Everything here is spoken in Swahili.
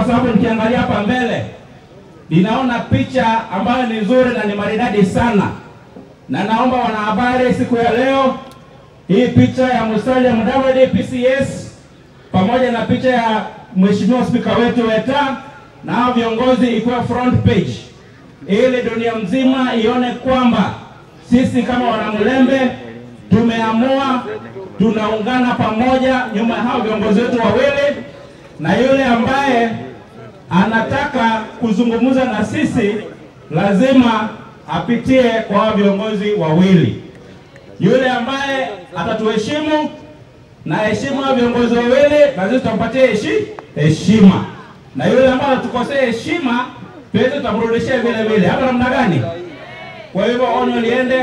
kwa sababu nikiangalia hapa mbele ninaona picha ambayo ni nzuri na ni maridadi sana. Na naomba wanahabari siku ya leo hii picha ya Musalia Mudavadi PCS pamoja na picha ya Mheshimiwa Spika wetu Weta na viongozi ikuwe front page, ili dunia mzima ione kwamba sisi kama Wanamlembe tumeamua, tunaungana pamoja nyuma hao viongozi wetu wawili, na yule ambaye anataka kuzungumza na sisi lazima apitie kwa viongozi wawili. Yule ambaye atatuheshimu na heshima viongozi wawili lazima tumpatie heshima, na yule ambaye atukosea heshima pia tutamrudishia vile vile. Hapa namna gani? Kwa hivyo onyo liende.